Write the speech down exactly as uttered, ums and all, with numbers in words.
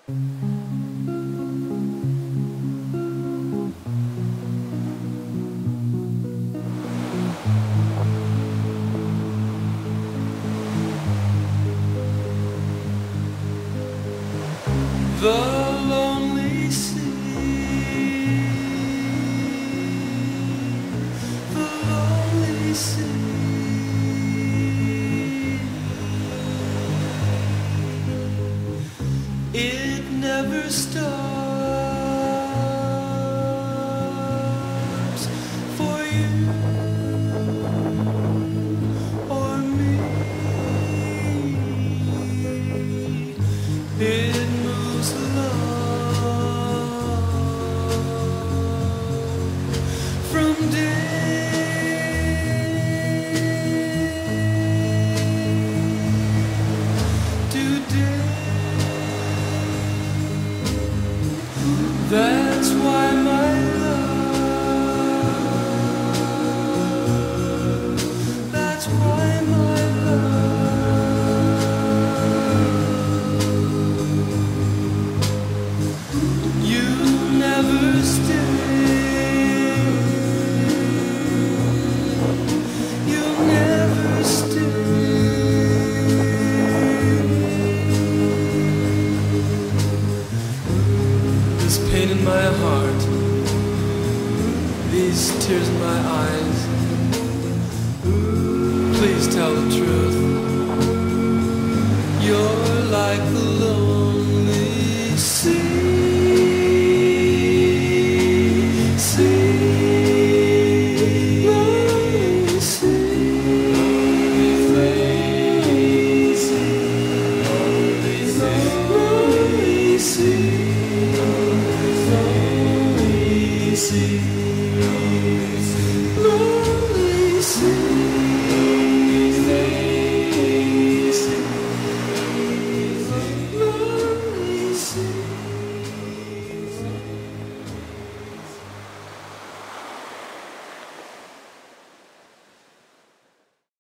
The lonely sea, the lonely sea. It never stops for you or me. It moves along from day to day. That's why my love, that's why my love, you never stay, you'll never stay. This pain in my heart, these tears in my eyes,